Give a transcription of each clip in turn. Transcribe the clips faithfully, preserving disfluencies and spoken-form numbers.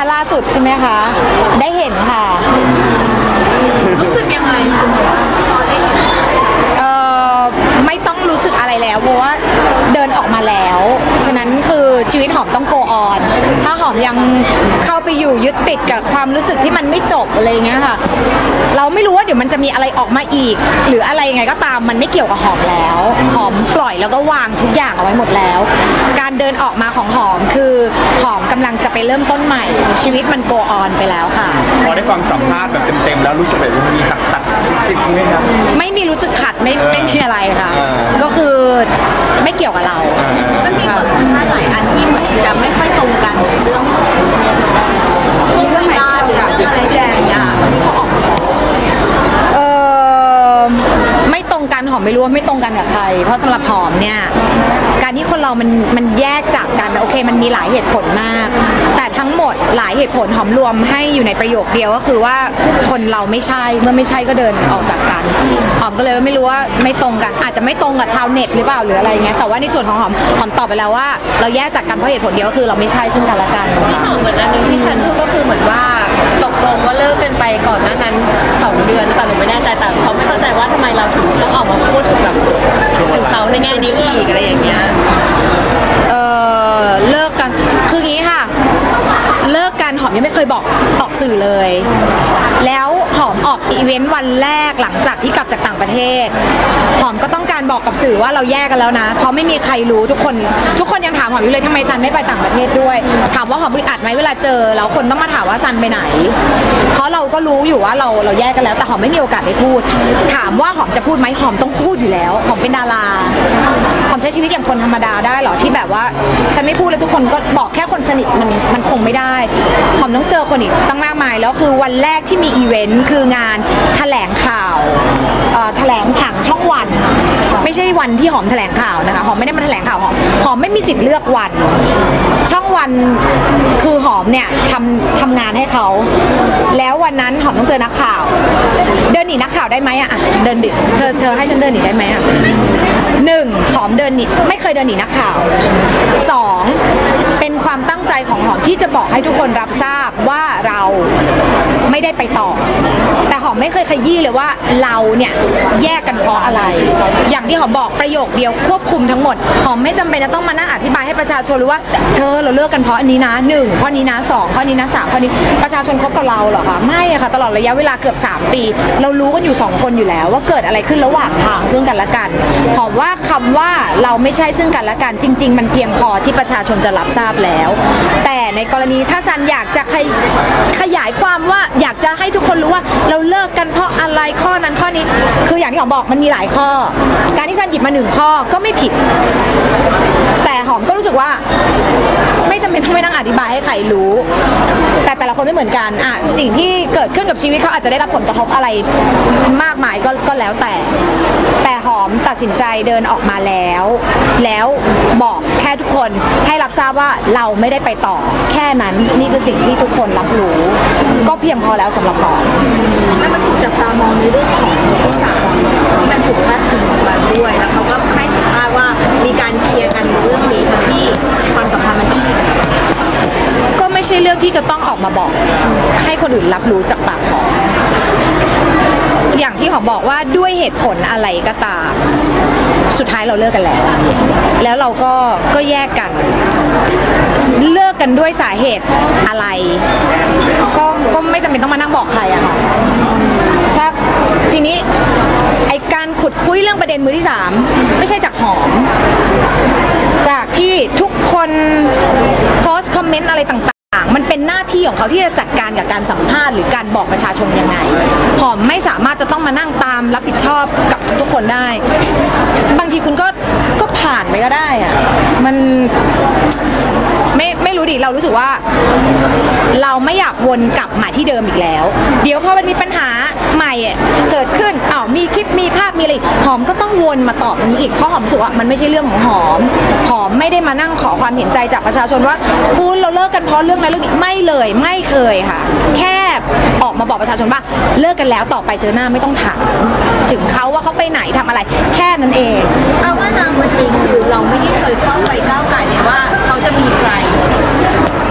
ล่าสุดใช่ไหมคะได้เห็นค่ะรู้สึกยังไงคุณพอได้เห็นเอ่อไม่ต้องรู้สึกอะไรแล้วเพราะว่าเดินออกมาแล้วฉะนั้นคือชีวิตหอมต้องโกออนถ้าหอมยังเข้าไปอยู่ยึดติดกับความรู้สึกที่มันไม่จบอะไรเงี้ยค่ะเราไม่รู้ว่าเดี๋ยวมันจะมีอะไรออกมาอีกหรืออะไรยังไงก็ตามมันไม่เกี่ยวกับหอมแล้วหอมปล่อยแล้วก็วางทุกอย่างเอาไว้หมดแล้วการเดินออกมาของหอมคือหอมกำลังจะไปเริ่มต้นใหม่ชีวิตมันโกออนไปแล้วค่ะพอได้ฟังสัมภาษณ์แบบเต็มๆแล้วรู้สึกแบบมีขัดขัดติดไหมครับไม่มีรู้สึกขัดไม่ไม่มีอะไรค่ะก็คือไม่เกี่ยวกับเรามันมีบทสัมภาษณ์หลายอันที่เหมือนจะไม่ค่อยตรงกันเรื่องช่วงเวลาหรือเรื่องอะไรอย่างเงี้ยที่เขาออกเออไม่ตรงกันหอมไม่รู้ว่าไม่ตรงกันกับใครเพราะสำหรับหอมเนี่ยการที่คนเรามันมันแยกจากกันโอเคมันมีหลายเหตุผลมากแต่ทั้งหมดหลายเหตุผลหอมรวมให้อยู่ในประโยคเดียวก็คือว่าคนเราไม่ใช่เมื่อไม่ใช่ก็เดินออกจากกันหอมก็เลยไม่รู้ว่าไม่ตรงกันอาจจะไม่ตรงกับชาวเน็ตหรือเปล่าหรืออะไรเงี้ยแต่ว่าในส่วนของหอมหอมตอบไปแล้วว่าเราแยกจากกันเพราะเหตุผลเดียวก็คือเราไม่ใช่ซึ่งกันและกันที่หอมเหมือนอันนึงที่ฉันพูดก็คือเหมือนว่าตกลงว่าเลิกกันไปก่อนหน้านั้นสองเดือนหรือเปล่าหนูไม่แน่ใจแต่เขาไม่เข้าใจว่าทำไมเราถึงต้องออกมาพูดแบบถึงเขาในแง่นี้อีกอะไรอย่างเงี้ยเออเลิกกันคืองี้ค่ะเลิกกันหอมยังไม่เคยบอกออกสื่อเลยแล้วหอมออกอีเวนต์วันแรกหลังจากที่กลับจากต่างประเทศหอมก็ต้องการบอกกับสื่อว่าเราแยกกันแล้วนะเพราะไม่มีใครรู้ทุกคนทุกคนยังถามหอมอยู่เลยทำไมซันไม่ไปต่างประเทศด้วยถามว่าหอมอึดอัดไหมเวลาเจอแล้วคนต้องมาถามว่าซันไปไหนเพราะเราก็รู้อยู่ว่าเราเราแยกกันแล้วแต่หอมไม่มีโอกาสได้พูดถามว่าหอมจะพูดไหมหอมต้องพูดอยู่แล้วหอมเป็นดาราหอมใช้ชีวิตอย่างคนธรรมดาได้หรอที่แบบว่าฉันไม่พูดแล้วทุกคนก็บอกแค่คนสนิทมันมันคงไม่ได้หอมต้องเจอคนอีกตั้งมากมายแล้วคือวันแรกที่มีอีเวนต์คืองานแถลงข่าวแถลงผังช่องวันไม่ใช่วันที่หอมแถลงข่าวนะคะหอมไม่ได้มาแถลงข่าวหอมหอมไม่มีสิทธิ์เลือกวันช่องวันคือหอมเนี่ยทำทำงานให้เขาแล้ววันนั้นหอมต้องเจอนักข่าวเดินหนีนักข่าวได้ไหมอ่ะเดินดิเธอเธอให้ฉันเดินหนีได้ไหมอ่ะหนึ่งหอมเดินหนีไม่เคยเดินหนีนักข่าวสองเป็นความตั้งใจของหอมที่จะบอกให้ทุกคนรับทราบว่าเราไม่ได้ไปต่อแต่หอมไม่เคยขยี้เลยว่าเราเนี่ยแยกกันเพราะอะไรอย่างที่หอมบอกประโยคเดียวควบคุมทั้งหมดหอมไม่จำเป็นจะต้องมานั่งอธิบายให้ประชาชนรู้ว่าเธอเราเลิกกันเพราะอันนี้นะหนึ่งข้อนี้นะสองข้อนี้นะสามข้อนี้ประชาชนคบกับเราเหรอคะไม่อะค่ะตลอดระยะเวลาเกือบสามปีเรารู้กันอยู่สองคนอยู่แล้วว่าเกิดอะไรขึ้นระหว่างทางซึ่งกันและกันหอมว่าคำว่าเราไม่ใช่ซึ่งกันและกันจริงๆมันเพียงพอที่ประชาชนจะรับทราบแล้วแต่ในกรณีถ้าซันอยากจะขยายความว่าอยากจะให้ทุกคนรู้ว่าเราเลิกกันเพราะอะไรข้อนั้นข้อนี้คืออย่างที่หอมบอกมันมีหลายข้อการที่ซันหยิบมาหนึ่งข้อก็ไม่ผิดแต่หอมก็รู้สึกว่าไม่จำเป็นต้องไปนั่งอธิบายให้ใครรู้แต่แต่ละคนไม่เหมือนกันอ่ะสิ่งที่เกิดขึ้นกับชีวิตเขาอาจจะได้รับผลกระทบอะไรมากมายก็ก็แล้วแต่แต่หอมตัดสินใจเดินออกมาแล้วแล้วบอกแค่ทุกคนให้รับทราบว่าเราไม่ได้ไปต่อแค่นั้นนี่คือสิ่งที่ทุกคนรับรู้ก็เพียงพอแล้วสำหรับหอมแล้วมันถูกจับตามองในเรื่องของผู้สาวที่มันถูกพาดพิงออกมาด้วยแล้วเขาก็ให้สัมภาษณ์ว่ามีการเคลียร์กันเรื่องนี้ทั้งที่ความสัมพันธ์มันที่ก็ไม่ใช่เรื่องที่จะต้องออกมาบอกให้คนอื่นรับรู้จากปากหอมอย่างที่หอมบอกว่าด้วยเหตุผลอะไรก็ตามสุดท้ายเราเลิกกันแล้วแล้วเราก็ก็แยกกันเลิกกันด้วยสาเหตุอะไรก็ก็ไม่จำเป็นต้องมานั่งบอกใครอะค่ะถ้าทีนี้ไอการขุดคุยเรื่องประเด็นมือที่สามไม่ใช่จากหอมจากที่ทุกคนโพสต์คอมเมนต์อะไรต่างๆมันเป็นหน้าที่ของเขาที่จะจัดการกับการสัมภาษณ์หรือการบอกประชาชนยังไงหอมไม่สามารถจะต้องมานั่งตามรับผิดชอบกับทุกคนได้บางทีคุณก็ก็ผ่านไปก็ได้อะมันไม่ไม่รู้ดิเรารู้สึกว่าเราไม่อยากวนกลับมาที่เดิมอีกแล้วเดี๋ยวพอมันมีปัญหาใหม่เกิดขึ้นอ้าวมีคลิปมีภาพมีอะไรหอมก็ต้องวนมาตอบนี้อีกเพราะหอมรู้สึกว่ามันไม่ใช่เรื่องของหอมหอมไม่ได้มานั่งขอความเห็นใจจากประชาชนว่าคุณเราเลิกกันเพราะเรื่องนั้นเรื่องนี้ไม่เลยไม่เคยค่ะแค่ออกมาบอกประชาชนว่าเลิกกันแล้วต่อไปเจอหน้าไม่ต้องถามถึงเขาว่าเขาไปไหนทำอะไรแค่นั้นเองเอาว่านางวันจริงคือเราไม่ได้เคยเข้าไปก้าวไก่เลยว่าเขาจะมีใคร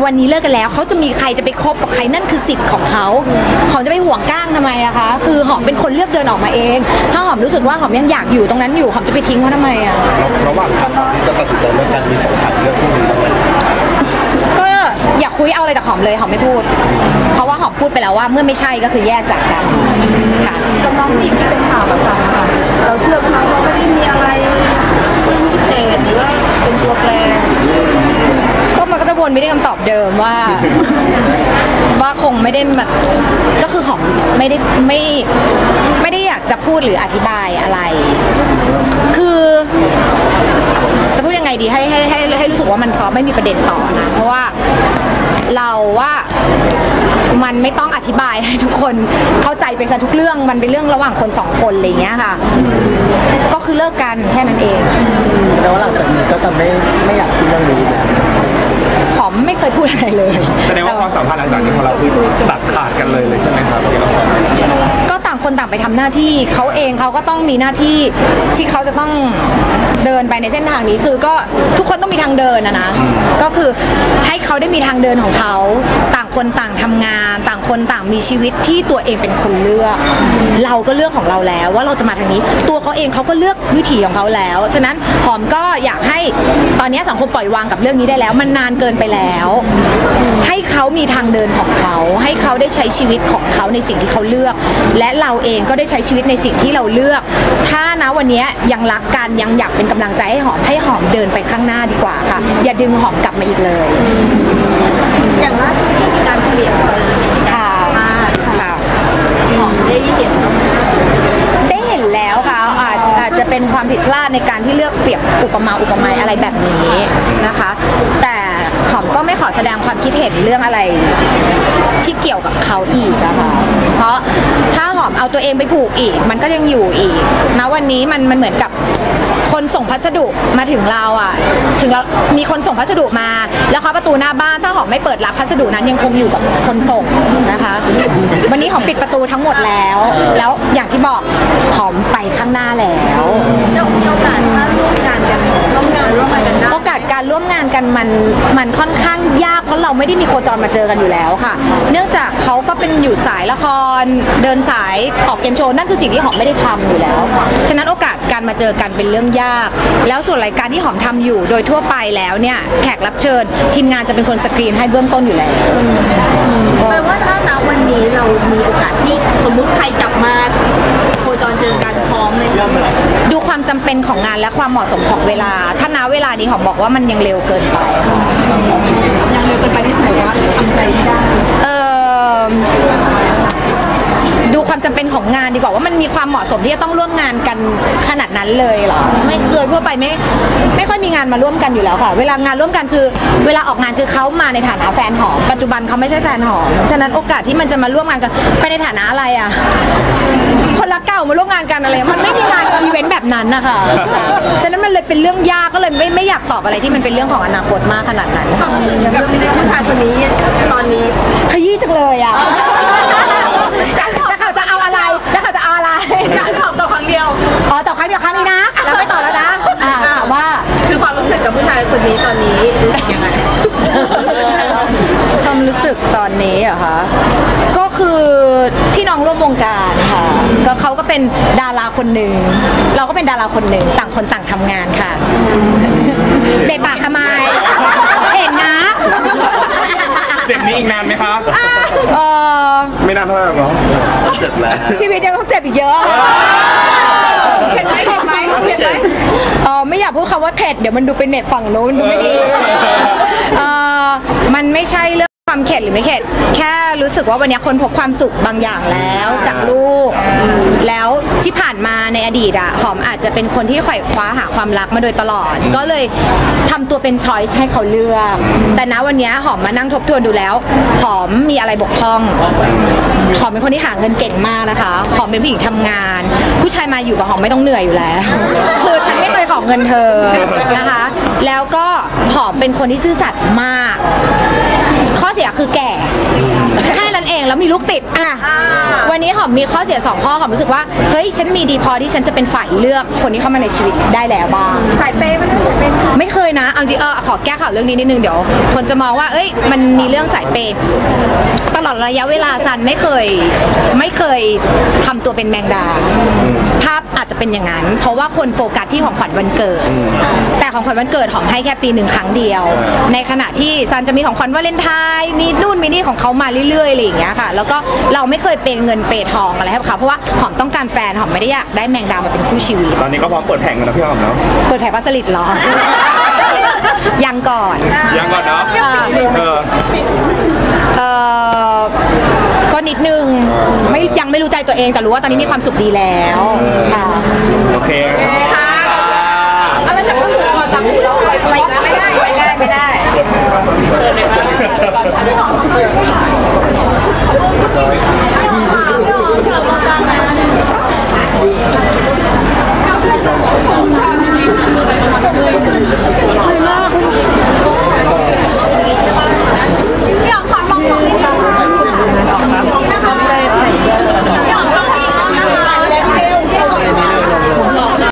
วันนี้เลิกกันแล้วเขาจะมีใครจะไปคบกับใครนั่นคือสิทธิ์ของเขาหอมจะไปห่วงก้างทำไมอะคะคือหอมเป็นคนเลือกเดินออกมาเองถ้าหอมรู้สึกว่าหอมยังอยากอยู่ตรงนั้นอยู่หอมจะไปทิ้งเขาทำไมอะระหว่างทางที่จะตัดสินใจเรื่องการมีสงสัยเรื่องพวกนี้บ้างไหมก็อยากคุยเอาอะไรจากหอมเลยหอมไม่พูดเพราะว่าหอมพูดไปแล้วว่าเมื่อไม่ใช่ก็คือแยกจากกันค่ะกับน้องผู้หญิงที่เป็นข่าวกับซันค่ะเราเชื่อไหมคะว่าไม่ได้มีอะไรพิเศษหรือว่าเป็นตัวแปรก็มันก็จะวนไม่ได้คำตอบเดิมว่า ว่าคงไม่ได้แบบก็คือหอมไม่ได้ไม่ไม่ได้อยากจะพูดหรืออธิบายอะไรคือจะพูดยังไงดีให้ให้ให้ให้รู้สึกว่ามันซอฟไม่มีประเด็นต่อนะเพราะว่าเราว่ามันไม่ต้องอธิบายให้ทุกคนเข้าใจไปซะทุกเรื่องมันเป็นเรื่องระหว่างคนสองคนอะไรอย่างเงี้ยค่ะก็คือเลิกกันแค่นั้นเองแล้วหลังจากนี้ก็จะไม่ไม่อยากพูดเรื่องนี้แล้วหอมไม่เคยพูดอะไรเลยแสดงว่าความสัมพันธ์หลังจากนี้ของเราคือตัดขาดกันเลยเลยใช่ไหมครับก็ต่างคนต่างไปทำหน้าที่เขาเองเขาก็ต้องมีหน้าที่ที่เขาจะต้องเดินไปในเส้นทางนี้คือก็ทุกคนต้องมีทางเดินนะนะก็คือให้เขาได้มีทางเดินของเขาต่างคนต่างทำงานต่างคนต่างมีชีวิตที่ตัวเองเป็นคนเลือกเราก็เลือกของเราแล้วว่าเราจะมาทางนี้ตัวเขาเองเขาก็เลือกวิถีของเขาแล้วฉะนั้นหอมก็อยากให้ตอนนี้สังคมปล่อยวางกับเรื่องนี้ได้แล้วมันนานเกินไปแล้วให้เขามีทางเดินของเขาให้เขาได้ใช้ชีวิตของเขาในสิ่งที่เขาเลือกและเราเองก็ได้ใช้ชีวิตในสิ่งที่เราเลือกถ้านะวันนี้ยังรักกันยังอยากเป็นกำลังใจให้หอมให้หอมเดินไปข้างหน้าดีกว่าค่ะอย่าดึงหอมกลับมาอีกเลยอย่างล่าสุดที่มีการเปลี่ยนเลยค่ะค่ะหอมได้เห็นได้เห็นแล้วค่ะอาจอาจจะเป็นความผิดพลาดในการที่เลือกเปรียบอุปมาอุปไมยอะไรแบบนี้นะคะแต่หอมก็ไม่ขอแสดงความคิดเห็นเรื่องอะไรที่เกี่ยวกับเขาอีกนะคะเพราะถ้าหอมเอาตัวเองไปผูกอีกมันก็ยังอยู่อีกนะวันนี้มันมันเหมือนกับคนส่งพัสดุมาถึงเราอ่ะถึงเรามีคนส่งพัสดุมาแล้วเขาประตูหน้าบ้านถ้าหอมไม่เปิดรับพัสดุนั้นยังคงอยู่กับคนส่งนะคะวันนี้หอมปิดประตูทั้งหมดแล้วแล้วอย่างที่บอกหอมไปข้างหน้าแล้วจะมีโอกาสมาร่วมงานกันร่วมงานร่วมงานกันได้โอกาสการร่วมงานกันมันมันค่อนข้างยากเพราะเราไม่ได้มีโคจรมาเจอกันอยู่แล้วค่ะเนื่องจากเขาก็เป็นอยู่สายละครเดินสายออกเกมโชว์นั่นคือสิ่งที่หอมไม่ได้ทำอยู่แล้วฉะนั้นโอกาสการมาเจอกันเป็นเรื่องยากแล้วส่วนรายการที่หอมทำอยู่โดยทั่วไปแล้วเนี่ยแขกรับเชิญทีมงานจะเป็นคนสกรีนให้เบื้องต้นอยู่แล้วแปลว่าถ้าณวันนี้เรามีโอกาสที่สมมุติใครจับมาโคจรเจอกันพร้อมเลยดูความจำเป็นของงานและความเหมาะสมของเวลาถ้าณเวลานี้หอมบอกว่ามันยังเร็วเกินไปยังเร็วเกินไปที่ไหนว่าทำใจไม่ได้เออดูความจำเป็นของงานดีกว่าว่ามันมีความเหมาะสมที่จะต้องร่วมงานกันขนาดนั้นเลยเหรอไม่โดยทั่วไปไม่ไม่ค่อยมีงานมาร่วมกันอยู่แล้วค่ะเวลางานร่วมกันคือเวลาออกงานคือเขามาในฐานะแฟนหอมปัจจุบันเขาไม่ใช่แฟนหอมฉะนั้นโอกาสที่มันจะมาร่วมงานกันไปในฐานะอะไรอ่ะคนรักเก่ามาร่วมงานกันอะไรมันไม่มีงานอีเวนต์แบบนั้นนะคะฉะนั้นมันเลยเป็นเรื่องยากก็เลยไม่ไม่อยากตอบอะไรที่มันเป็นเรื่องของอนาคตมากขนาดนั้นความรู้สึกกับผู้ชายคนนี้ตอนนี้ขยี้จังเลยอ่ะแล้วเขาจะเอาอะไรแล้วเขาจะเอาอะไรการตอบต่อครั้งเดียวอ๋อต่อครั้งเดียวครั้งนี้นะแล้วไม่ต่อแล้วนะอ่าถามว่าคือความรู้สึกกับผู้ชายคนนี้ตอนนี้รู้สึกยังไงความรู้สึกตอนนี้เหรอคะก็คือพี่น้องร่วมวงการค่ะก็เขาก็เป็นดาราคนหนึ่งเราก็เป็นดาราคนหนึ่งต่างคนต่างทำงานค่ะเบะปากทำไมเห็นนะเจ็บนี้อีกนานไหมครับเออไม่นานเท่าไหร่หรอเจ็บแล้วชีวิตยังต้องเจ็บอีกเยอะเข็ดไหมเข็ดไหมเข็ดไหมเออไม่อยากพูดคำว่าเข็ดเดี๋ยวมันดูเป็นเน็ตฝั่งนู้นดูไม่ดีเออมันไม่ใช่เรื่องความเข็ดหรือไม่เข็ดแค่รู้สึกว่าวันนี้คนพบความสุขบางอย่างแล้วจากลูกแล้วที่ผ่านมาในอดีตอะหอมอาจจะเป็นคนที่ไขว่คว้าหาความรักมาโดยตลอดก็เลยทำตัวเป็นช้อยส์ให้เขาเลือกแต่ณวันนี้หอมมานั่งทบทวนดูแล้วหอมมีอะไรบกพร่องหอมเป็นคนที่หาเงินเก่งมากนะคะหอมเป็นผู้หญิงทำงานผู้ชายมาอยู่กับหอมไม่ต้องเหนื่อยอยู่แล้วคือฉันไม่เคยขอเงินเธอนะคะแล้วก็หอมเป็นคนที่ซื่อสัตย์มากข้อเสียคือแก่แค่นั้นเองแล้วมีลูกติดอ่ะวันนี้หอมมีข้อเสียสองข้อหอมรู้สึกว่าเฮ้ยฉันมีดีพอที่ฉันจะเป็นฝ่ายเลือกคนที่เข้ามาในชีวิตได้แล้วบ้างสายเปย์มันเป็นไม่เคยนะเอาจริงเออขอแก้ข่าวเรื่องนี้นิดนึงเดี๋ยวคนจะมองว่าเอ้ยมันมีเรื่องสายเปย์ตลอดระยะเวลาซันไม่เคยไม่เคยทำตัวเป็นแมงดาภาพอาจจะเป็นอย่างนั้นเพราะว่าคนโฟกัสที่ของขวัญวันเกิดแต่ของขวัญวันเกิดหอมให้แค่ปีหนึ่งครั้งเดียวในขณะที่ซันจะมีของขวัญวาเลนไทน์มีนู่นมีนี่ของเขามาเรื่อยๆอะไรอย่างเงี้ยค่ะแล้วก็เราไม่เคยเป็นเงินเปย์ทองอะไรให้เขาเพราะว่าหอมต้องการแฟนหอมไม่ได้อยากได้แมงดามาเป็นคู่ชีวิตตอนนี้ก็พร้อมเปิดแผงกันนะพี่หอมเนาะเปิดแผงปลาสลิดเหรอ ยังก่อนยังก่อนเนาะเออเออก็นิดนึงไม่ยังไม่รู้ใจตัวเองแต่รู้ว่าตอนนี้มีความสุขดีแล้วค่ะโอเคอะไรจากก็ถูกก่อนจากหูเราไปไป